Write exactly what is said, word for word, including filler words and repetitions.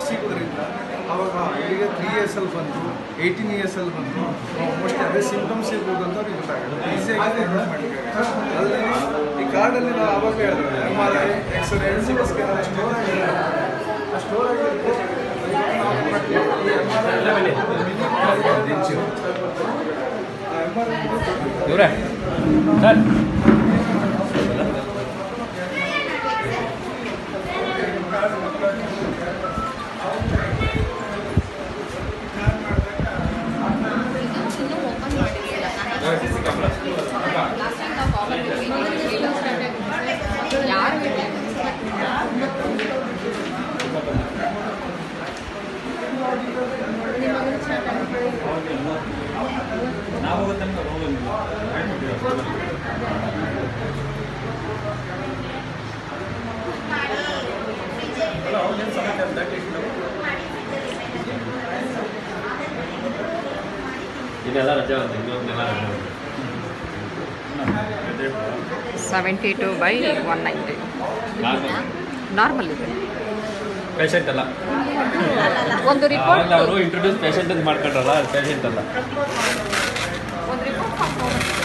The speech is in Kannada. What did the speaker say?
ಸಿಗೋದ್ರಿಂದ ಅವಾಗ ಇವರಿಗೆ ತ್ರೀ ಇಯರ್ಸ್ ಅಲ್ಲಿ ಬಂತು ಏಯ್ಟೀನ್ ಇಯರ್ಸ್ ಅಲ್ಲಿ ಬಂತು ಮೋಸ್ಟ್ಲಿ ಅದೇ ಸಿಂಪ್ಟಮ್ಸ್ ಇರ್ಬೋದು ಅಂತ ಅವ್ರಿಗೆ ಗೊತ್ತಾಗುತ್ತೆ ಈಸಿಯಾಗಿ ಟ್ರೀಟ್ಮೆಂಟ್ ಮಾಡಲಿಕ್ಕೆ ಅಲ್ಲಿ ಈ ಕಾರ್ಡಲ್ಲಿ ನಾವು ಅವಾಗ ಹೇಳಿದ್ರೆ M R I X-ray C T scan store ಆಗಿರುತ್ತೆ ಆ ಸ್ಟೋರ್ ಆಗಿರುತ್ತೆ ಈ ಎಮ್ ಆರ್ ಐ ಇವರೇ ಸರ್ ಇದೆಲ್ಲ ರಜೆ ಇನ್ನೊಂದೆಲ್ಲ ರಜೆ seventy two by one ninety normal ಇದೆ ಪೇಷಂಟ್ ಅಲ್ಲ ಒಂದು ರಿಪೋರ್ಟ್ ಅವರು ಇಂಟ್ರೊಡ್ಯೂಸ್ ಪೇಷಂಟ್ ಅಂತ ಮಾಡ್ಕೊಂಡ್ರಲ್ಲ ಪೇಷಂಟ್ ಅಲ್ಲ ಒಂದು ರಿಪೋರ್ಟ್